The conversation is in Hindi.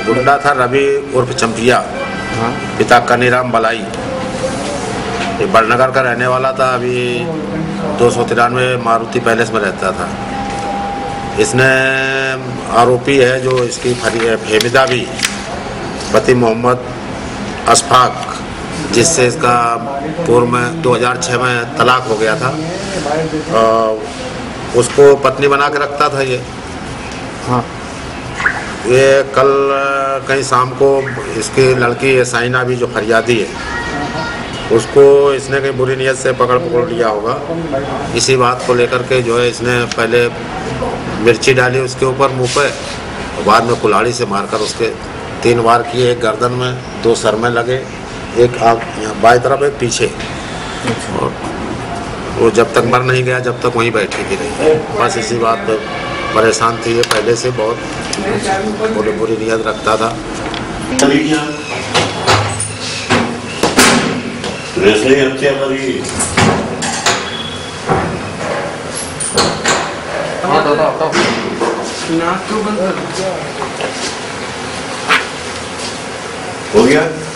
गुंडा था रवि उर्फ चंपिया, पिता कनीराम बलाई। ये बड़नगर का रहने वाला था। अभी 293 मारुति पैलेस में रहता था। इसने आरोपी है जो इसकी फेमिदा भी पति मोहम्मद अशफाक, जिससे इसका पूर्व में 2006 में तलाक हो गया था, उसको पत्नी बना के रखता था ये। हाँ। ये कल कहीं शाम को इसकी लड़की साइना भी जो फरियादी है, उसको इसने कहीं बुरी नीयत से पकड़ लिया होगा। इसी बात को लेकर के जो है इसने पहले मिर्ची डाली उसके ऊपर मुंह पे, बाद में कुल्हाड़ी से मारकर उसके 3 वार किए, एक गर्दन में, 2 सर में लगे, एक आँख बाएं तरफ, एक पीछे। और वो जब तक मर नहीं गया जब तक वहीं बैठी की रही। बस इसी बात पर परेशान थी ये, पहले से बहुत बुरी नीयत रखता था। हो गया।